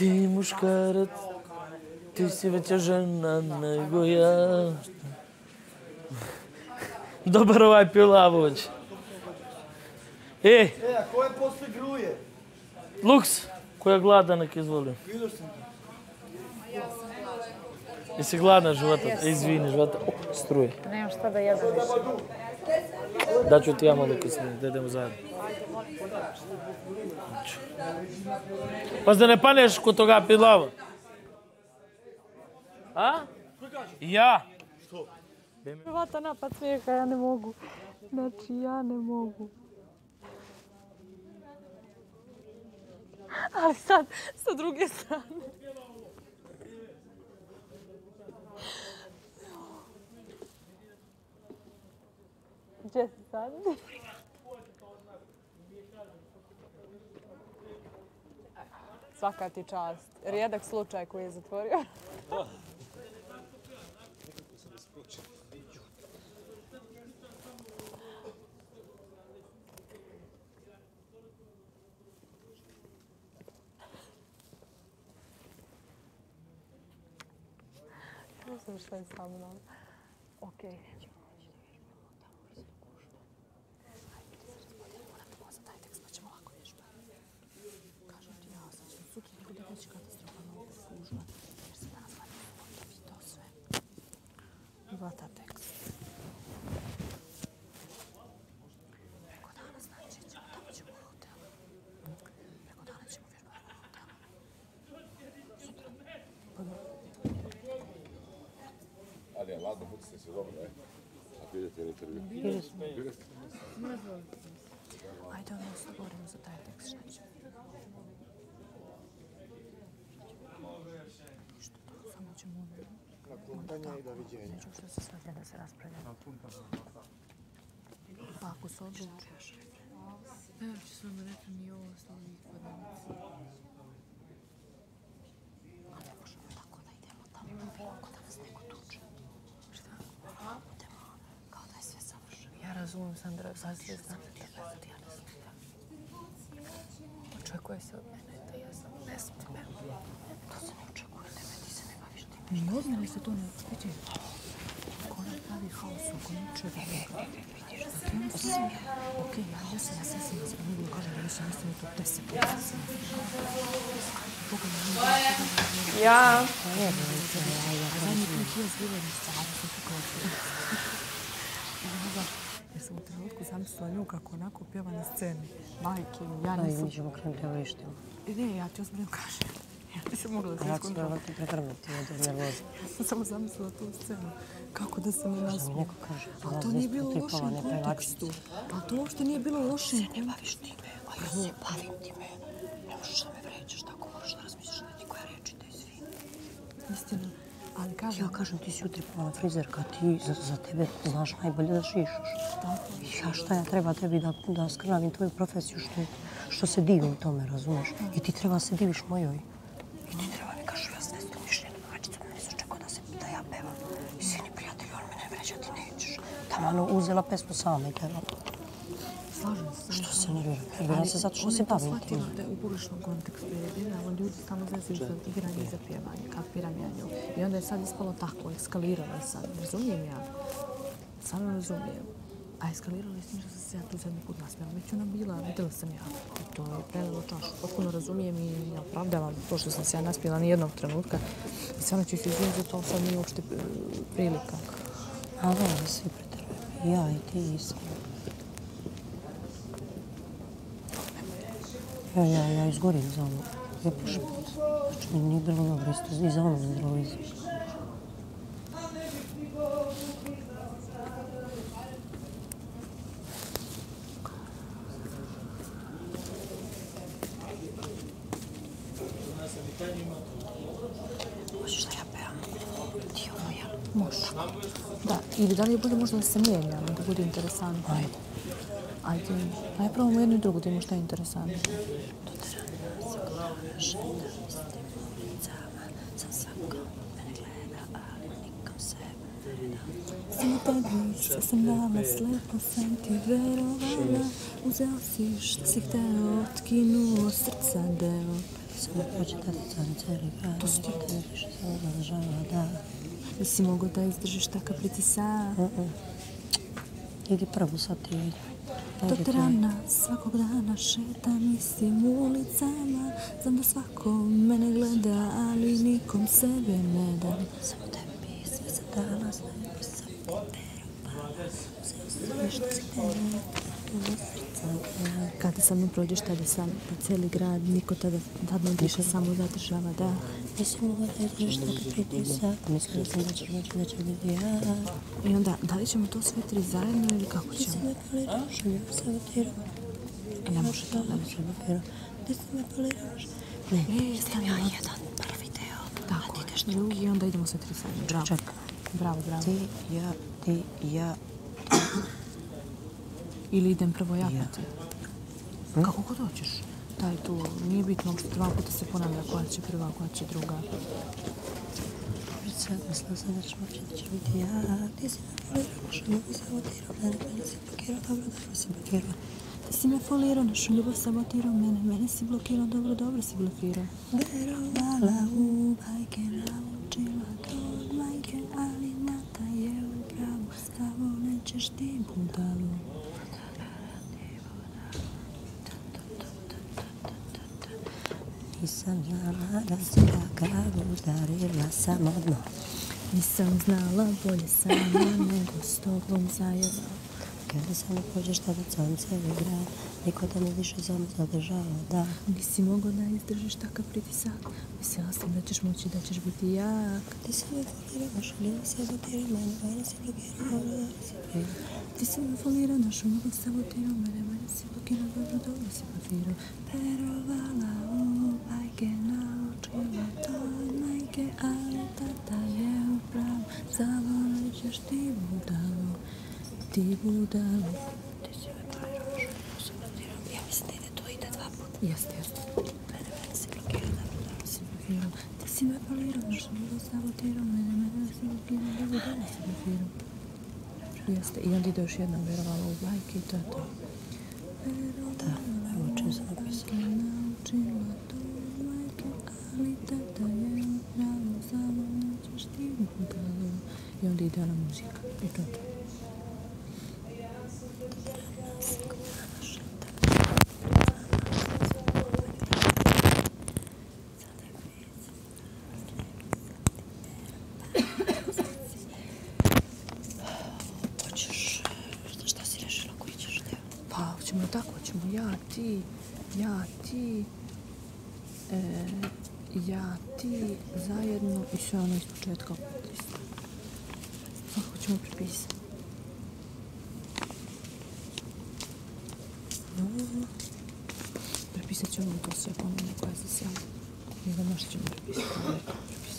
Ti muškarac, ti si veća žena nego ja. Dobar ovaj pilavoć. A ko je posle gruje? Luks, koja je gladna, nek izvoli. Jesi gladna, života? Izvini, života. Struje. Nemam šta da jedem više. Daću ti ja malo kasnije, da idemo zajedno. Pa da ne paneš kod toga pilava? A? Ja? Što? Vata napad smijeha, ja ne mogu. Znači, ja ne mogu. Ali sad, sa druge strane. Gdje si sad? Svaka ti čast. Rijedak slučaj koji je zatvorio. Ne znam šta je sa mnom. Okej. Vata tekst. Preko dana znači ćemo, tamo ćemo u hotel. Preko dana ćemo vježbati u hotelu. Sutra. Ali, ladno, budite se dobro, ne? Ako idete na intervju. Bili smo. Ajde, ono se govorimo za taj tekst, šta ćemo? Ništa, samo ćemo Kampanja i doviđenja. neću što se svađa da se raspravlja. Pa ako se odlučiš. Evo ću s vama rekli mi ovo osnovnih podanici. A ne možemo tako da idemo tamo bilo ko da nas neko tuče. Šta? Idemo kao da je sve savršeno. Ja razumijem, Sandra, sad sve znate tebe, sad ja ne znam. Očekuje se od mene da ja sam ne smijem. To se ne očekuje od tebe, ti se ne baviš time. Ni od mene se to ne očekuje. Ko nam pravi haos oko ničega. Vidiš da ti ono sve. Okej, ja sam vas pomogu da kažem da više nisam i to 10 puta sam. Ja. Zadnji put je zbilo mi stvari, sam tukala jer sam u trenutku zamislila nju kako onako pjeva na sceni. Majke, ja nisam... Mi ćemo krenuti da vrištimo. Ne, ja ti ozbiljno kažem. Ja nisam mogla da se Ja ću iskontrolira. vjerovatno prekrnuti od nervoze. Ja sam samo zamislila tu scenu. Kako da se ne Što mi nasmijem. neko kaže, Ali to nije bilo u lošem kontekstu. Ali to uopšte nije bilo u lošem kontekstu. ne baviš time, a ja se bavim time. Ne možeš da me vređaš tako, moraš da razmisliš da ti koja reči da izvini. Istina. Ali kažem... Ja kažem, ti si utripovana frizerka, ti za tebe znaš najbolje da šišaš. Ja šta ja treba tebi da skrnavim tvoju profesiju što se divim tome, razumeš? I ti treba se diviš mojoj. I ti treba mi kažu, ja se ne znam mišljena domaćica, mene su očekao da ja pevam. I svi ni prijatelji, on mene vređa, ti nećeš. Tamo uzela pesmu sama i pevala. Slažem se. Što se nerviram? Nerviram se zato što se bavim tim. Ona je to shvatila da je u pogrešnom kontekstu. Jer ali ljudi tamo zezaju za igranje i za pjevanje. Kapiram ja nju. I onda je sad ispalo tako, eskaliralo je sad. Razumijem ja. Samo razumijem. A eskaliralo je s tim što sam se ja tu zadnji put nasmijala. Već ona bila, vidjela sam ja. I to je prelilo čašu. Potpuno razumijem i opravdavam to što sam se ja nasmijala nijednog trenutka. I stvarno ću se izviniti za to, sad nije uopšte prilika. A da, svi pretrpimo. Ja i ti isto. Ja izgorim za ono. Ja pušim. Znači, mi nije bilo dobro isto. I za ono ne bilo isto. Hoćeš da ja pevam? Ti ono, jel? Može. Da, ili da li je bolje možda da se mijenjamo, da bude interesantno. Ajde. Ajde, ajde probamo jedno i drugo da ima šta je interesantno. Doterana, zaklana, žena, mislim, ulicama, sam svakom mene gleda, ali nikom sebe ne da. Samo tebi što sam dala, slepo sam ti verovala, uzeo si što si hteo, otkinuo srca deo. Samo pročitati cijeli grad. To si ti. Više samo zadržava, da. Nisi mogao da izdržiš takav pritisak. Idi prvo sad ti vidi. Dok rana svakog dana šetam istim ulicama. Znam da svako mene gleda, ali nikom sebe ne dam. Samo tebi sve se danas ne bi sam sve što si tebe. Kada sa mnom prođeš tada sam, pa cijeli grad, niko tada ne diše, samo zadržava, da. Nisi mogla da izdržiš takav pritisak. Mislila sam da ćeš moći da će biti ja. I onda, da li ćemo to sve tri zajedno ili kako ćemo? Ti si me poliraš, ljubav sabotirao. Ne može to, ne može. Ti si me poliraš. Ne, stavim ja jedan prvi deo. Tako, drugi i onda idemo sve tri zajedno. Bravo. Čekaj. Bravo. Ti, ja. Ili idem prvo ja pa ti. Kako god hoćeš. Daj tu, nije bitno, dva puta se ponavlja koja će prva, koja će druga. Mislila sam da ćeš moći da će biti ja. Ti si me polirao, našu ljubav sabotirao. Mene si blokirao, dobro si blokirao. Ti si me folirao, našu ljubav sabotirao. Mene si blokirao, dobro si blokirao. Verovala u bajke, naučila to od majke, ali mata je u pravu. Stavo nećeš ti budalu. Nisam znala da si takav, udarila sam odmah. Nisam znala, bolje sama nego s tobom zajedno. Kada sam ne pođeš tada sam cijeli grad, niko da ne više samo zadržava, da. Nisi mogao da izdržiš takav pritisak. Mislila sam da ćeš moći, da ćeš biti jak. Ti si me folirao, našu ljubav sabotirao, mene si blokirao, dobro si blokirao. Ti si me folirao, našu ljubav sabotirao, mene si blokirao, dobro si blokirao. Verovala u bajke, naučila to od majke, ali tata je u pravu. Zavolit ćeš ti budalu, ti budalu. Ti si me folirao, našu ljubav sabotirao. Ja mislim da ide to, ide dva puta. Jeste. Mene si blokirao, dobro si blokirao. Ti si me folirao, našu ljubav sabotirao, mene si blokirao, dobro si blokirao. Jeste, i onda ide još jedna verovala u bajke i to je to. Da, evo čim sam napisala. Naučila to od majke, ali tata je u pravu, zavolit ćeš ti budalu. I onda ide ona muzika i to je to. Hoćeš, šta si rešila, koji ćeš deo? Pa, hoćemo tako, hoćemo ja, ti, zajedno i sve ono iz početka opet isto. Kako ćemo prepisati? Prepisat ćemo to sve ponovno koja se sjavlja. I da možda ćemo prepisati.